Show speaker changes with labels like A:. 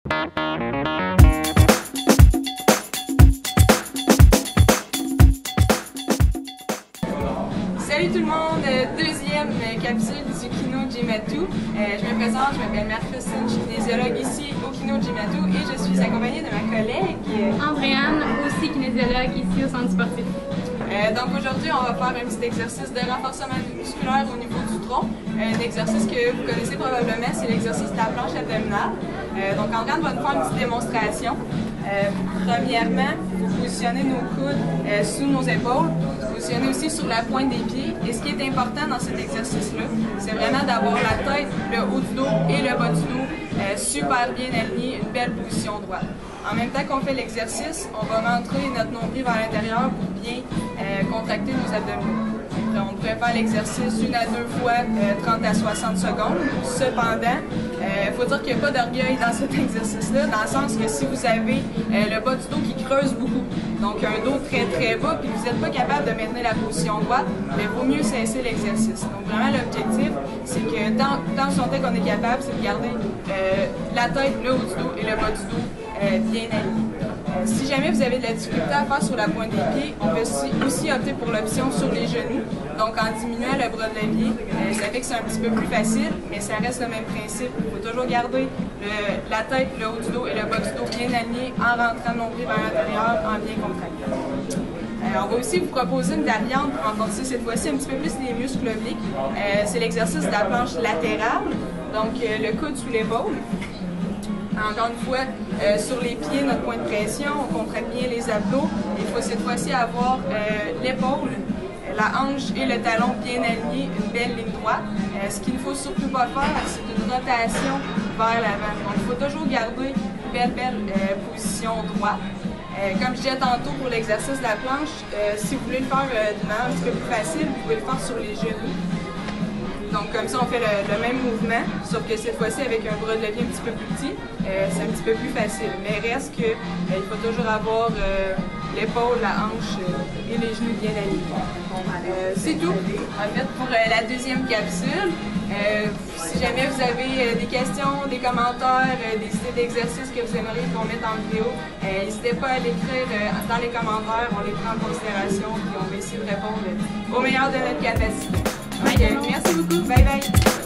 A: Salut tout le monde, deuxième capsule du Kino Jimatu. Je me présente, je m'appelle Marie-Christine, je suis kinésiologue ici au Kino Jimatu et je suis accompagnée de ma collègue
B: Andréane, aussi kinésiologue ici au centre sportif.
A: Donc aujourd'hui, on va faire un petit exercice de renforcement musculaire au niveau du tronc. Un exercice que vous connaissez probablement, c'est l'exercice de la planche abdominale. Donc Andréane va nous faire une petite démonstration. Premièrement, vous positionnez nos coudes sous nos épaules, vous positionnez aussi sur la pointe des pieds. Et ce qui est important dans cet exercice-là, c'est vraiment d'avoir la tête, le haut du dos et le bas du dos super bien alignés, une belle position droite. En même temps qu'on fait l'exercice, on va rentrer notre nombril vers l'intérieur pour bien contracter nos abdominaux. On pourrait faire l'exercice 1 à 2 fois 30 à 60 secondes. Cependant, il faut dire qu'il n'y a pas d'orgueil dans cet exercice-là, dans le sens que si vous avez le bas du dos qui creuse beaucoup, donc un dos très très bas, puis vous n'êtes pas capable de maintenir la position droite, il vaut mieux cesser l'exercice. Donc vraiment l'objectif, c'est que tant que qu'on est capable, c'est de garder la tête, le haut du dos et le bas du dos bien alignés. Si jamais vous avez de la difficulté à faire sur la pointe des pieds, on peut aussi opter pour l'option sur les genoux. Donc en diminuant le bras de levier, ça fait que c'est un petit peu plus facile, mais ça reste le même principe. Il faut toujours garder la tête, le haut du dos et le bas du dos bien alignés en rentrant le nombril vers l'intérieur, en bien contractant. On va aussi vous proposer une variante pour renforcer cette fois-ci un petit peu plus les muscles obliques. C'est l'exercice de la planche latérale, donc le coude sous l'épaule. Encore une fois, sur les pieds, notre point de pression, on contracte bien les abdos. Il faut cette fois-ci avoir l'épaule, la hanche et le talon bien alignés, une belle ligne droite. Ce qu'il ne faut surtout pas faire, c'est une rotation vers l'avant. Donc, il faut toujours garder une belle position droite. Comme je disais tantôt pour l'exercice de la planche, si vous voulez le faire d'une manière un petit peu plus facile, vous pouvez le faire sur les genoux. Donc comme ça, on fait le même mouvement, sauf que cette fois-ci avec un bras de levier un petit peu plus petit, c'est un petit peu plus facile. Mais reste que il faut toujours avoir l'épaule, la hanche et les genoux bien alignés. C'est tout, en fait, pour la deuxième capsule. Si jamais vous avez des questions, des commentaires, des idées d'exercices que vous aimeriez qu'on mette en vidéo, n'hésitez pas à l'écrire dans les commentaires, on les prend en considération et on va essayer de répondre au meilleur de notre capacité. Merci beaucoup, bye bye!